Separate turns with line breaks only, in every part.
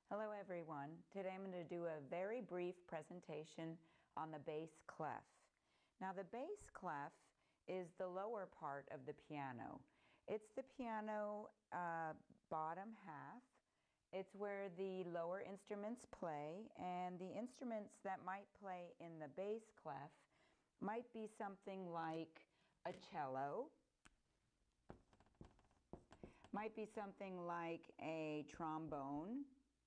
Hello everyone. Today I'm going to do a very brief presentation on the bass clef. Now the bass clef is the lower part of the piano. It's the piano bottom half. It's where the lower instruments play, and the instruments that might play in the bass clef might be something like a cello, might be something like a trombone,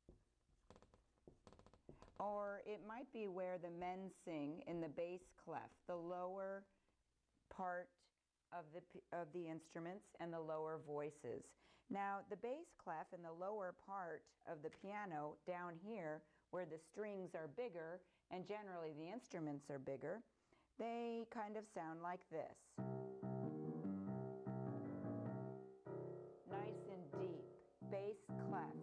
or it might be where the men sing in the bass clef, the lower part of the instruments and the lower voices. Now the bass clef in the lower part of the piano, down here where the strings are bigger and generally the instruments are bigger, they kind of sound like this. Nice and deep, bass clef.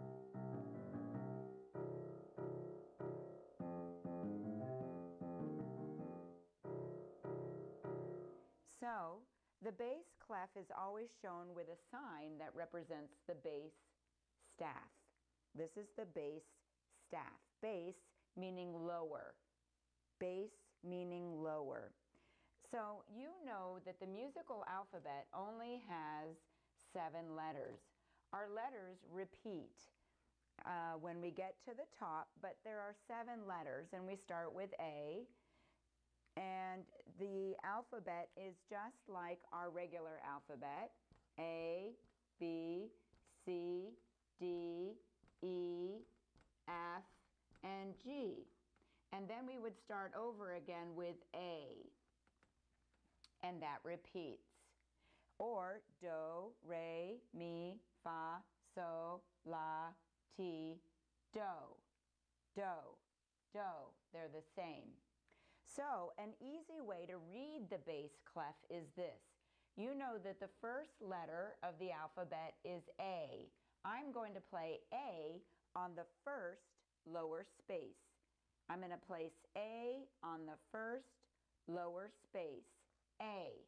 So the bass clef is always shown with a sign that represents the bass staff. This is the bass staff. Bass meaning lower. Bass meaning lower. So you know that the musical alphabet only has 7 letters. Our letters repeat when we get to the top, but there are 7 letters, and we start with A. And the alphabet is just like our regular alphabet: A, B, C, D, E, F, and G. And then we would start over again with A, and that repeats. Or do, re, mi, fa, sol, la, ti, do. Do, do, they're the same. So an easy way to read the bass clef is this. You know that the first letter of the alphabet is A. I'm going to play A on the first lower space. I'm going to place A on the first lower space, A.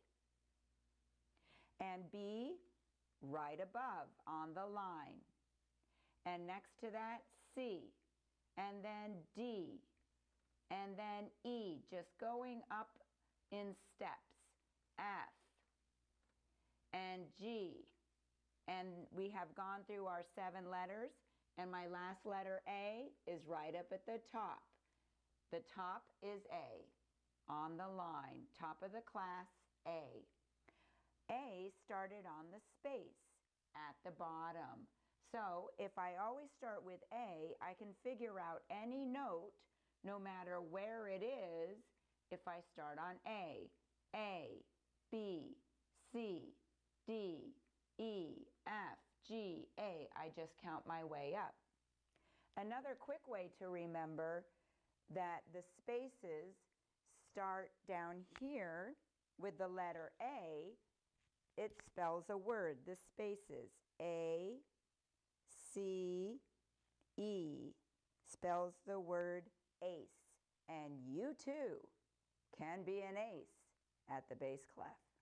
And B right above on the line. And next to that, C. And then D. And then E, just going up in steps, F, and G. And we have gone through our 7 letters, and my last letter A is right up at the top. The top is A, on the line, top of the class, A. A started on the space at the bottom. So if I always start with A, I can figure out any note no matter where it is if I start on A. A, B, C, D, E, F, G, A. I just count my way up. Another quick way to remember that the spaces start down here with the letter A. It spells a word, the spaces. A, C, E spells the word ace, and you too can be an ace at the bass clef.